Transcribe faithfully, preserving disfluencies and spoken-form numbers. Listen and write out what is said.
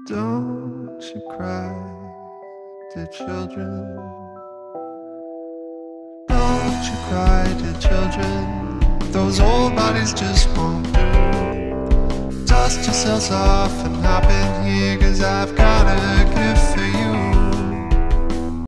Don't you cry, dear children. Don't you cry, dear children. Those old bodies just won't do. Dust yourselves off and hop in here, 'cause I've got a gift for you.